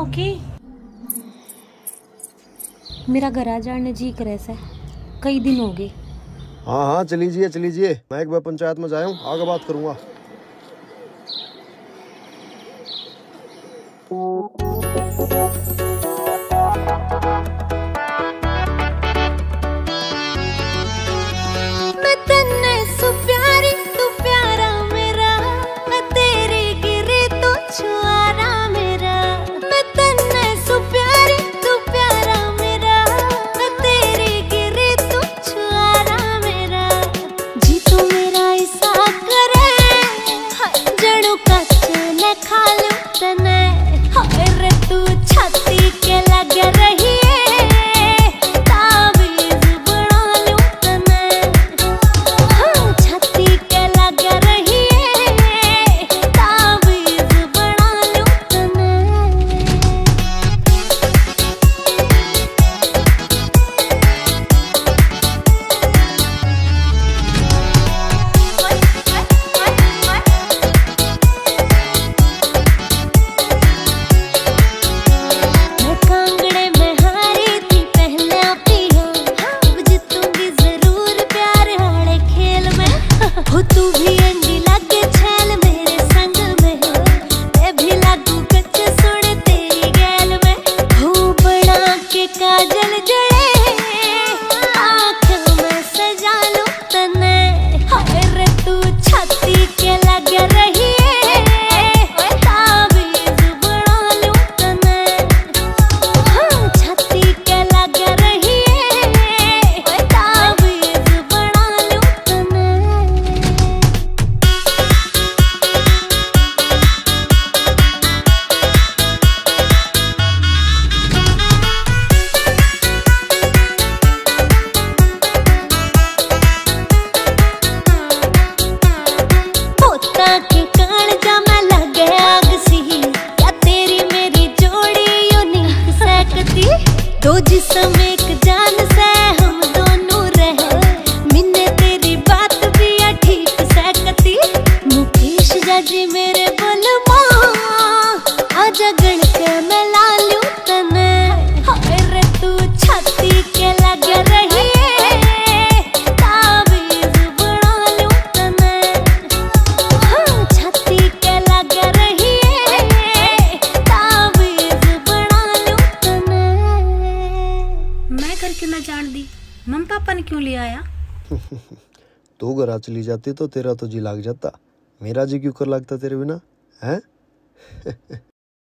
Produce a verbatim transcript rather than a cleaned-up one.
Okay. मेरा घर आ जाने जी करे से कई दिन हो गए। हाँ हाँ चलीजिए चलीजिए, मैं एक बार पंचायत में जाया हूँ, आगे बात करूंगा। मैं तन्ने सु प्यारी तू प्यारा मेरा, मैं तेरे गिरे तो छुआरा मेरा। मैं तन्ने सु प्यारी तू प्यारा मेरा, मैं तेरे गिरे तो छुआरा मेरा। जी तू मेरा ऐसा करे जड़ों कच्च न खा लूं तने। हाय रे तू छाती के लग रही है, ताबीज बना लूं तने। हाँ छाती के लग रही है, ताबीज बना लूं तने। मैं कांगड़े में हारी थी पहले पिया, अब जीतूंगी जरूर प्यार हारे खेल में। हो तू भी अंडी लगे छैल मेरे संग में, मैं भी लागू कच्च सुन तेरी गैल में। हो बना के काजल जड़े आँख में सजा लूं तने। हाय रे तू छाती के लग रही है, ताबीज बना लूं तने। हाँ छाती के लग रही है, ताबीज बना लूं तने। पोता के कालजा में लगे आग सी, क्या तेरी मेरी जोड़ी यूनिक सकती। दो जिस्म एक जान से हम दोनों रहे, मिन्ने तेरी बात भी है ठीक सकती। मुकेश जाजी मेरे बलमा, आजा गण के मैं ला लूं तने। हाय रे तू छाती के लग रही है, ताबीज बना लूं तने। हाँ छाती के लग रही है, ताबीज बना लूं तने। मैं करके ना जान दी, मम्मी पापा ने क्यों ले आया? तू घर चली जाती तो तेरा तो जी लाग जाता, मेरा जी क्यों कर लगता तेरे बिना है।